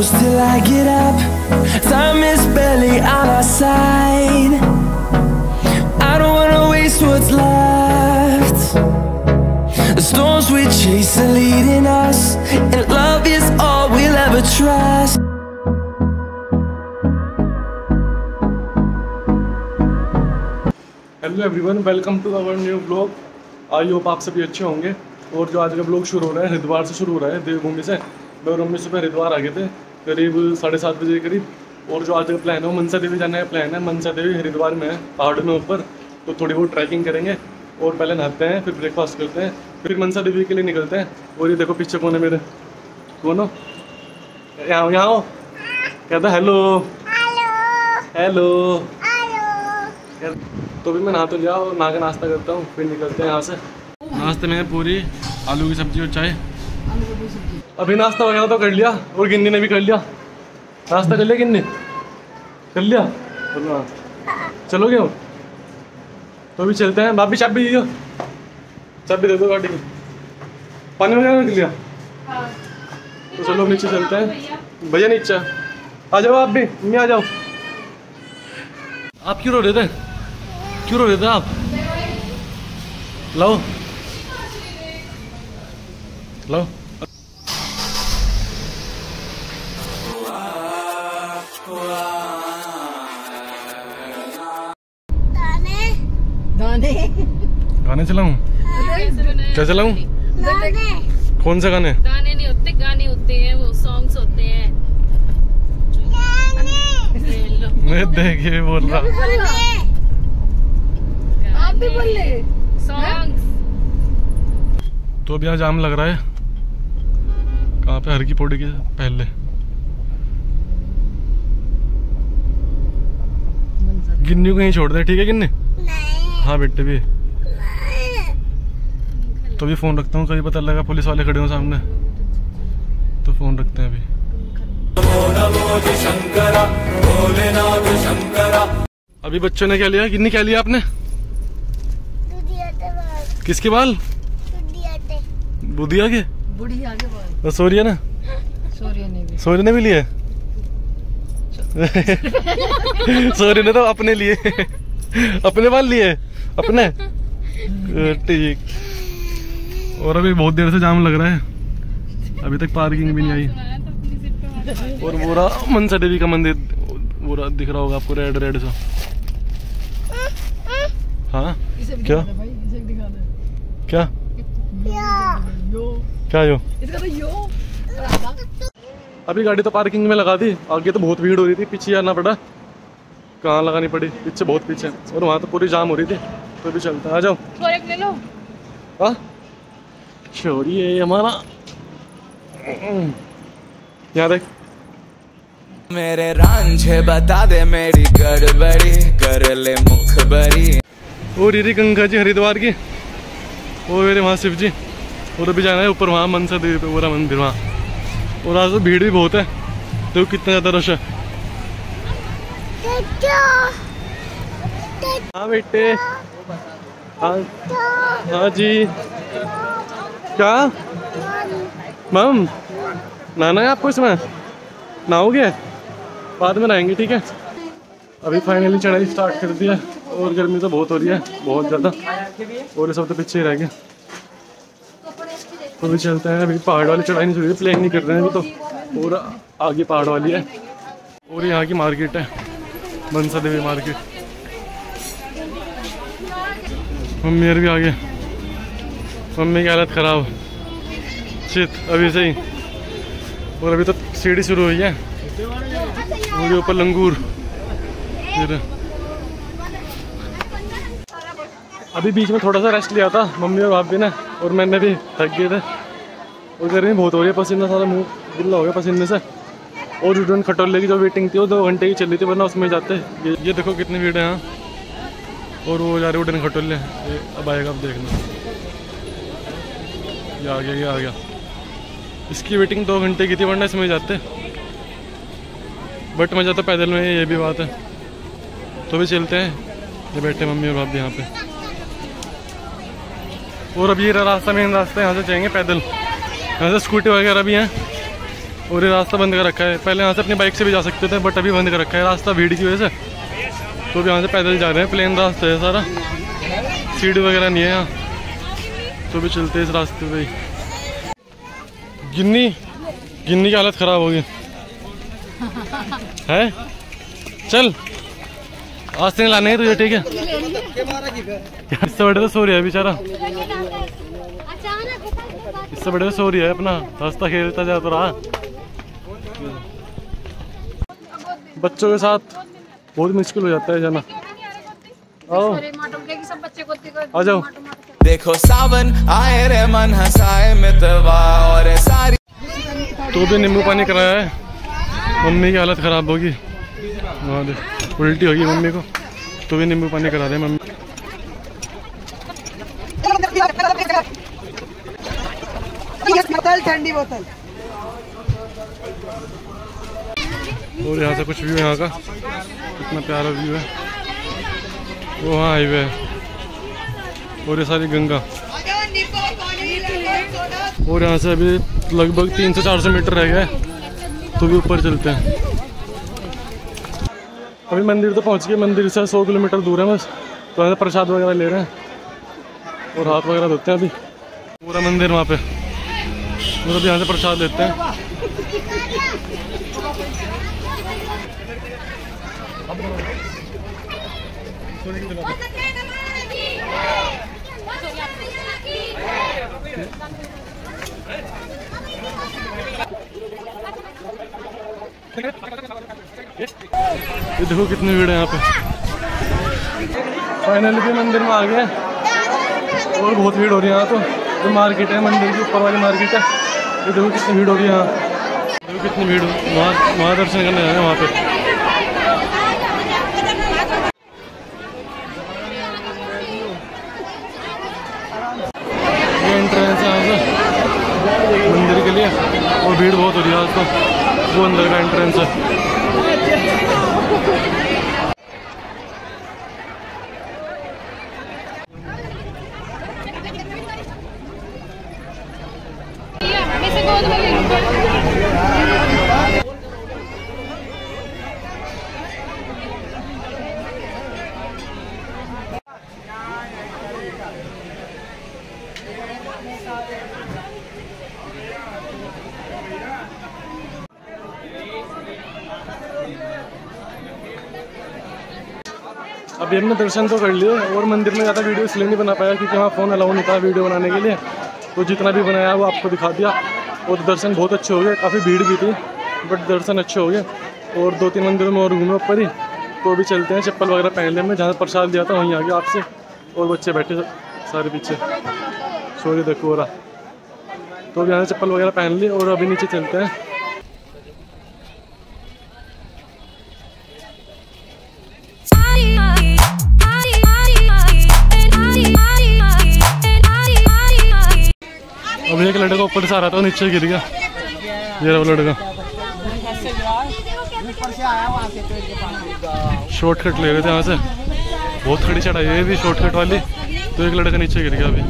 close till I get up. Time is barely on our side. I don't wanna waste what's left. The storms we chase are leading us, and love is all we'll ever trust. Hello everyone, welcome to our new blog. I hope आप सभी अच्छे होंगे। और जो आज का blog शुरू हो रहा है हरिद्वार से शुरू हो रहा है, देवभूमि से। मैं और मम्मी सुबह हरिद्वार आ गए थे करीब 7:30 बजे के करीब। और जो आज का प्लान है वो मनसा देवी जाने का प्लान है। मनसा देवी हरिद्वार में है, पहाड़ में ऊपर। तो थोड़ी बहुत ट्रैकिंग करेंगे और पहले नहाते हैं, फिर ब्रेकफास्ट करते हैं, फिर मनसा देवी के लिए निकलते हैं। और ये देखो पीछे कौन है मेरे, कौन हो? यहाँ हो, कहता हेलो हेलो। तो भी मैं नहा तो लिया और नहा के नाश्ता करता हूँ, फिर निकलते हैं यहाँ से। नाश्ते में पूरी आलू की सब्जी और चाय। अभी नाश्ता वगैरह तो कर लिया और गिन्नी ने भी कर लिया। नाश्ता कर लिया गिन्नी? कर लिया। चलोगे हो? तो भी चलते हैं। भाभी चाबी दे दो, चाबी दे दो गाड़ी की। पानी वगैरह रख लिया? तो चलो नीचे चलते हैं। भैया नीचे आ जाओ, आप भी मम्मी आ जाओ। आप क्यों रो रहे थे? क्यों रो रहे थे आप? लाओ लाओ। गाने चलाऊं? क्या चलाऊं? कौन से गाने? गाने नहीं होते, गाने होते हैं, वो सॉन्ग्स होते हैं। मैं देखिए बोल रहा। आप भी बोल ले सॉन्ग्स। तो अभी यहाँ जाम लग रहा है। कहाँ पे? हर की पौड़ी के पहले। गिन्नी को कहीं छोड़ दे, ठीक है गिन्नी? हाँ बेटे भी। तो भी फोन रखता हूँ, कभी पता लगा पुलिस वाले खड़े हो सामने, तो फोन रखते हैं अभी। अभी बच्चों ने क्या लिया? गिन्नी क्या लिया आपने? किसके बाल? बुधिया के? बुढ़िया के बाल। सोरिया ने? सोरिया ने भी लिए? सोरिया ने तो अपने लिए अपने बाल लिए अपने। ठीक। और अभी बहुत देर से जाम लग रहा है, अभी तक पार्किंग भी नहीं आई। और पूरा मनसा देवी का मंदिर पूरा दिख रहा होगा आपको, रेड रेड सा। हाँ क्या क्या क्या यो? अभी गाड़ी तो पार्किंग में लगा दी। आगे तो बहुत भीड़ हो रही थी, पीछे जाना पड़ा। कहाँ लगानी पड़ी? पीछे, बहुत पीछे। और वहाँ तो पूरी जाम हो रही थी। तो भी चलता है, आ जाओ। ले लो। हाँ छोड़िए हमारा। यहाँ देख। मेरे रांझे बता दे मेरी गड़बड़ी, कर ले मुखबरी। और ये गंगा जी हरिद्वार की, वो मेरे वहाँ शिव जी। और अभी जाना है ऊपर, वहाँ मनसा देवी पे पूरा मंदिर वहाँ। और आज तो भीड़ भी बहुत है, तो कितना ज़्यादा रश है। हाँ बेटे। हाँ हाँ जी। क्या मैम? नहाना है आपको इसमें? नहाओगे? बाद में नहाएंगे, ठीक है। अभी फाइनली चढ़ाई स्टार्ट कर दिया। और गर्मी तो बहुत हो रही है, बहुत ज़्यादा। और ये सब तो पीछे ही रह गए। तो भी चलते हैं। अभी पहाड़ वाली चढ़ाई नहीं शुरू, प्लेन नहीं कर रहे हैं अभी तो। पूरा आगे पहाड़ वाली है। और यहाँ की मार्केट है, मनसा देवी मार्केट। मम्मी और भी आ गए। मम्मी की हालत ख़राब, चित अभी से ही। और अभी तो सीढ़ी शुरू हुई है, मुझे ऊपर लंगूर। अभी बीच में थोड़ा सा रेस्ट लिया था मम्मी और भाभी ने, और मैंने भी थक गए थे। और गर्मी बहुत हो रही है, पसीना सारा मुंह गिल्ला हो गया पसीने से। और उड़न खटोले की जो वेटिंग थी वो 2 घंटे की चली थी, वरना उसमें जाते। ये देखो कितनी भीड़ है यहाँ। और वो जा रहे उड़न खटोले, अब आएगा, अब देखना। ये आ गया, ये आ गया। इसकी वेटिंग 2 घंटे की थी, वरना इसमें जाते। बट मज़ा तो पैदल में है, ये भी बात है। तो भी चलते हैं। ये बैठे मम्मी और भाभी यहाँ पे। और अभी ये रास्ता, मेन रास्ता, यहाँ से जाएंगे पैदल। यहाँ से स्कूटी वगैरह भी हैं। और ये रास्ता बंद कर रखा है। पहले यहाँ से अपनी बाइक से भी जा सकते थे, बट अभी बंद कर रखा है रास्ता भीड़ की वजह से। तो अभी यहाँ से पैदल जा रहे हैं, प्लेन रास्ता है सारा, सीढ़ी वगैरह नहीं है यहाँ, तो भी चलते हैं इस रास्ते पे ही। गिन्नी की हालत ख़राब हो गई है। चल आज से लाने हैं तुझे, ठीक है। इससे बड़े तो सो रहा है बेचारा, इससे बड़े तो सो रहा है, अपना हंसता खेलता जा तो रहा। बच्चों के साथ बहुत मुश्किल हो जाता है जाना। आओ आ जाओ। देखो सावन आए रे मन हंसाए मितवा और सारी। तो भी नींबू पानी कराया है, मम्मी की हालत ख़राब होगी, उल्टी होगी मम्मी को, तो भी नींबू पानी करा रहे हैं मम्मी। ठंडी बोतल। और यहाँ से कुछ व्यू यहाँ का, कितना प्यारा व्यू है। वो हाँ हाईवे है, और ये सारी गंगा। और यहाँ से अभी लगभग 300-400 मीटर रह गए, तो भी ऊपर चलते हैं। अभी मंदिर तो पहुँच गए, मंदिर से 100 किलोमीटर दूर है बस। तो यहाँ से प्रसाद वगैरह ले रहे हैं और हाथ वगैरह धोते हैं। अभी पूरा मंदिर वहाँ पे, और अभी यहाँ से प्रसाद लेते हैं। ये देखो कितनी भीड़ है यहाँ पे। फाइनली भी मंदिर में आ गए, और बहुत भीड़ हो रही है यहाँ। तो मार्केट है, मंदिर के ऊपर वाली मार्केट है। ये देखो कितनी भीड़ हो रही है यहाँ, देखो कितनी भीड़। वहाँ दर्शन करने जाए वहाँ पे। ये एंट्रेंस है यहाँ से मंदिर के लिए, और भीड़ बहुत हो रही है आज तो। वो अंदर का एंट्रेंस है। अभी हमने दर्शन तो कर लिए, और मंदिर में ज़्यादा वीडियो इसलिए नहीं बना पाया क्योंकि वहाँ फ़ोन अलाउ नहीं था वीडियो बनाने के लिए। तो जितना भी बनाया वो आपको दिखा दिया। और दर्शन बहुत अच्छे हो गए, काफ़ी भीड़ भी थी बट दर्शन अच्छे हो गए। और 2-3 मंदिरों में और घूमे ऊपर ही। तो अभी चलते हैं, चप्पल वगैरह पहन लिया। मैं जहाँ प्रसाद दिया था वहीं आ गया आपसे, और बच्चे बैठे सारे पीछे, सॉरी देखो हो रहा। तो अभी यहाँ चप्पल वगैरह पहन ली, और अभी नीचे चलते हैं। अभी एक लड़का ऊपर से आ रहा था, नीचे गिर गया। ये रहा वो लड़का, शॉर्टकट ले रहे थे यहाँ से, बहुत खड़ी चढ़ाई है भी शॉर्टकट वाली। तो एक लड़का नीचे गिर गया अभी।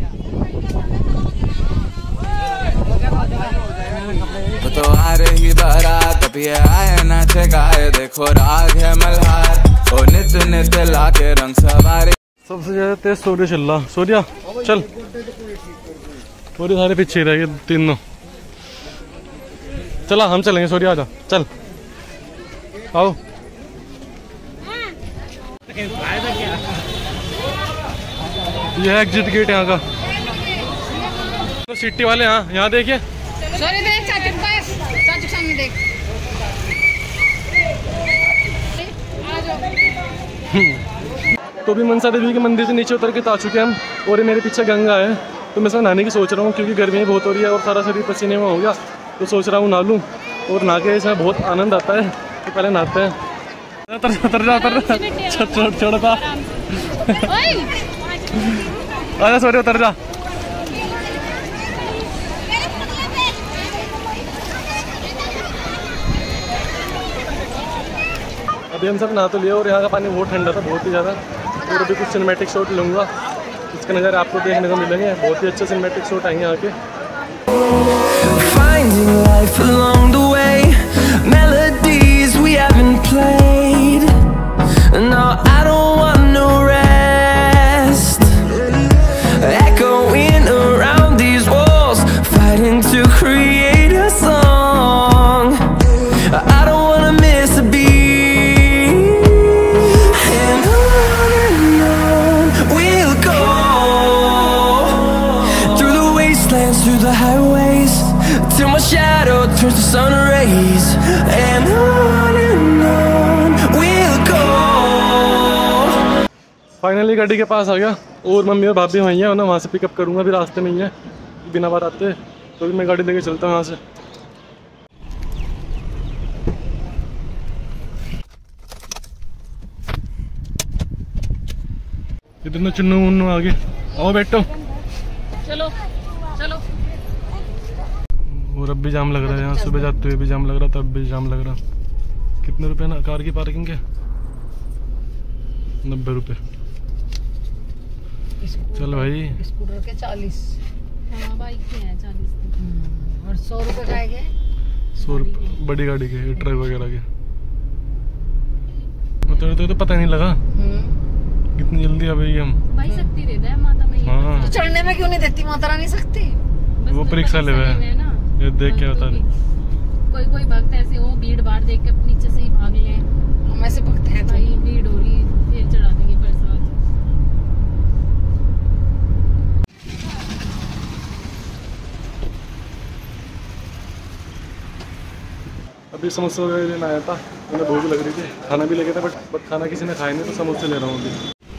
तो आ रही बारात, अब ये आए नाचे गाए, देखो राग है मल्हार, ओ नित नित लाके रंग सवारे। सबसे ज्यादा तेज सूर्य चल रहा। सूर्या चल, और सारे पीछे रह गए तीनों। चला हम चलेंगे, सूर्या आजा चल, आओ। ये है एग्जिट गेट यहाँ का। तो सिटी वाले यहाँ देखिए। सॉरी देख चाचू बस, चाचू सामने देख। तो भी मनसा देवी के मंदिर से नीचे उतर के आ चुके हैं हम, और ये मेरे पीछे गंगा है। तो मैं इसमें नहाने की सोच रहा हूँ क्योंकि गर्मी बहुत हो रही है और सारा शरीर पसीने में हो गया। तो सोच रहा हूँ नहा लूँ, और नहा के इसमें बहुत आनंद आता है। तो पहले नहाते हैं। छोड़ता अरे सॉरी, उतर जा। अभी हम सब नहा तो लिए, और यहाँ का पानी बहुत ठंडा था, बहुत ही ज़्यादा। और अभी कुछ सिनेमैटिक शॉट लूँगा, इसके नज़ारे आपको देखने को मिलेंगे। बहुत ही अच्छे सिनेमैटिक शॉट आएंगे यहाँ के। finding life along the way, melodies we haven't played. No, I don't want no rest, echoing around these walls, fighting to create a song. I don't wanna miss a beat, and on we'll go, through the wastelands, through the highways, till my shadow turns to sun rays, and on we'll go. Finally गाड़ी के पास आ गया और mummy और भाभी वहीं है, वहाँ से पिकअप करूँगा, भी रास्ते में ही है, बिना बात आते तो भी मैं गाड़ी लेके चलता हूँ यहाँ से। इतने चुन्नू मुन्नू आगे आओ बैठो। चलो चलो। और अब भी जाम लग रहा है यहाँ, सुबह जाते हुए भी जाम लग रहा था, अब भी जाम लग रहा। कितने रुपए ना कार की पार्किंग के? 90 रुपये। चल भाई। स्कूटर के 40। हाँ बाइक के हैं 40। और 100 रुपये का है 100 रुपये बड़ी गाड़ी के, ट्रक वगैरह के। तो पता नहीं लगा कितनी जल्दी आ गई हम। भाई शक्ति देता है माता मैया। हाँ। तो चढ़ने में क्यों नहीं देती माता रानी शक्ति? वो परीक्षा ले है ये देख के बता रहे। कोई कोई भक्त ऐसे हो भीड़ भाड़ देख के नीचे से ही भाग ले, हम ऐसे भक्त हैं भाई, भीड़ हो रही फिर चढ़ा देंगे प्रसाद। अभी समोसे वगैरह लेना आया था, मुझे भूख लग रही थी, खाना भी लेके था बट खाना किसी ने खाया नहीं तो समोसे ले रहा हूँ अभी।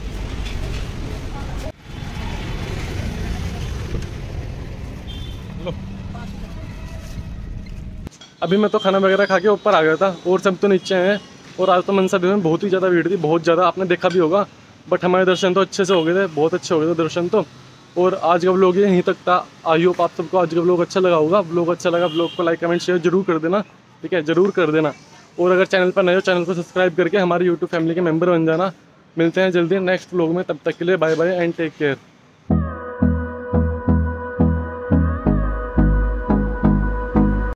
अभी मैं तो खाना वगैरह खा के ऊपर आ गया था और सब तो नीचे हैं। और आज तो मनसा देवी में बहुत ही ज़्यादा भीड़ थी, बहुत ज़्यादा, आपने देखा भी होगा। बट हमारे दर्शन तो अच्छे से हो गए थे, बहुत अच्छे हो गए थे दर्शन तो। और आज का व्लॉग यहीं तक था। आई होप आप सबको आज का व्लॉग अच्छा लगा होगा। व्लॉग अच्छा लगा, व्लॉग को लाइक कमेंट शेयर जरूर कर देना, ठीक है, ज़रूर कर देना। और अगर चैनल पर नए हो, चैनल को सब्सक्राइब करके हमारी यूट्यूब फैमिली के मेम्बर बन जाना। मिलते हैं जल्दी नेक्स्ट व्लॉग में, तब तक के लिए bye bye and take care.